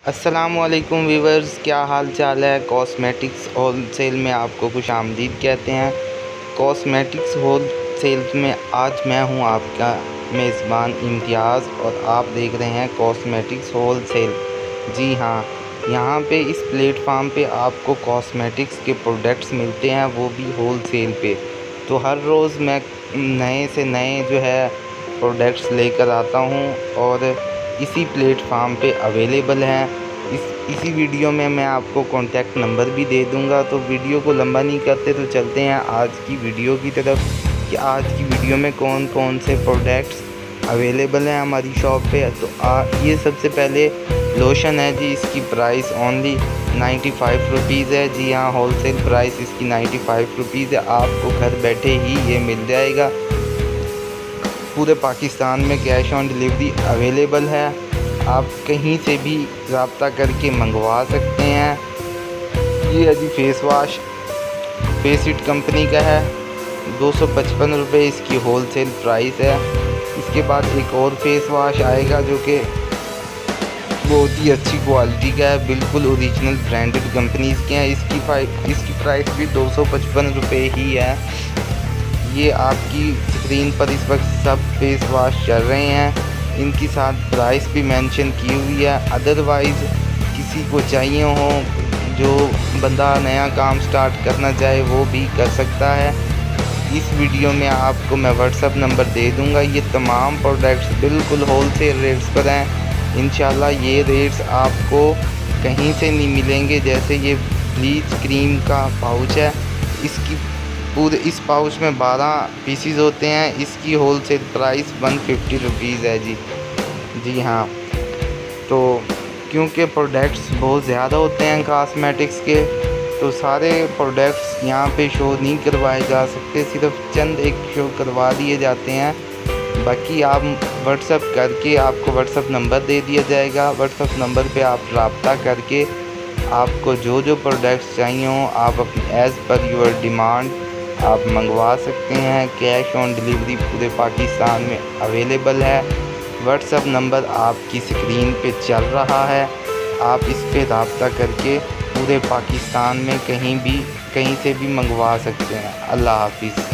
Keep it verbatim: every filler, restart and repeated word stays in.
अस्सलामुअलैकुम वीवर्स, क्या हाल चाल है। कॉस्मेटिक्स होल सेल में आपको खुश आमदीद कहते हैं। कॉस्मेटिक्स होल सेल में आज मैं हूं आपका मेज़बान इम्तियाज़ और आप देख रहे हैं कॉस्मेटिक्स होल सेल। जी हाँ, यहां पे इस प्लेटफार्म पे आपको कॉस्मेटिक्स के प्रोडक्ट्स मिलते हैं, वो भी होल सेल पे। तो हर रोज़ मैं नए से नए जो है प्रोडक्ट्स लेकर आता हूं और इसी प्लेटफार्म पे अवेलेबल हैं। इस इसी वीडियो में मैं आपको कॉन्टैक्ट नंबर भी दे दूंगा। तो वीडियो को लंबा नहीं करते तो चलते हैं आज की वीडियो की तरफ कि आज की वीडियो में कौन कौन से प्रोडक्ट्स अवेलेबल हैं हमारी शॉप पे। तो आ, ये सबसे पहले लोशन है जी, इसकी price only ninety five rupees है। जी हाँ, होल सेल प्राइस इसकी नाइन्टी फाइव रुपीज़ है। आपको घर बैठे ही ये मिल जाएगा। पूरे पाकिस्तान में कैश ऑन डिलीवरी अवेलेबल है। आप कहीं से भी रब्ता करके मंगवा सकते हैं। ये है जी फेस वाश, फेसिट कंपनी का है, दो सौ पचपन रुपये इसकी होल सेल प्राइस है। इसके बाद एक और फेस वाश आएगा जो कि बहुत ही अच्छी क्वालिटी का है, बिल्कुल ओरिजिनल ब्रांडेड कंपनीज़ के हैं। इसकी फाइव इसकी प्राइस भी दो सौ पचपन रुपये ही है। ये आपकी स्क्रीन पर इस वक्त सब फेस वाश चल रहे हैं, इनकी साथ प्राइस भी मेंशन की हुई है। अदरवाइज़ किसी को चाहिए हो, जो बंदा नया काम स्टार्ट करना चाहे वो भी कर सकता है। इस वीडियो में आपको मैं व्हाट्सअप नंबर दे दूंगा। ये तमाम प्रोडक्ट्स बिल्कुल होल सेल रेट्स पर हैं। इंशाल्लाह ये रेट्स आपको कहीं से नहीं मिलेंगे। जैसे ये ब्लीच क्रीम का पाउच है, इसकी पूरे इस पाउच में बारह पीसीज होते हैं। इसकी whole sale price one fifty rupees है जी। जी हाँ, तो क्योंकि प्रोडक्ट्स बहुत ज़्यादा होते हैं कॉस्मेटिक्स के, तो सारे प्रोडक्ट्स यहाँ पे शो नहीं करवाए जा सकते, सिर्फ चंद एक शो करवा दिए जाते हैं। बाकी आप व्हाट्सअप करके आपको व्हाट्सअप नंबर दे दिया जाएगा। व्हाट्सअप नंबर पे आप रब्ता करके आपको जो जो प्रोडक्ट्स चाहिए हों आप अपनी एज़ पर योर डिमांड आप मंगवा सकते हैं। कैश ऑन डिलीवरी पूरे पाकिस्तान में अवेलेबल है। व्हाट्सअप नंबर आपकी स्क्रीन पे चल रहा है, आप इस पे रब्ता करके पूरे पाकिस्तान में कहीं भी कहीं से भी मंगवा सकते हैं। अल्लाह हाफिज़।